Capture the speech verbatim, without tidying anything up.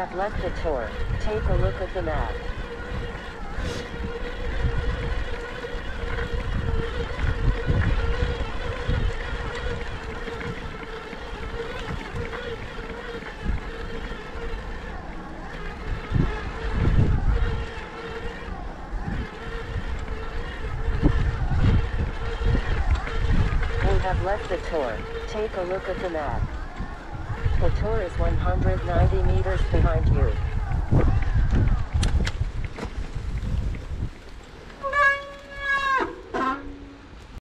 have left the tour. Take a look at the map. We have left the tour. Take a look at the map. The tour is one hundred ninety meters behind you.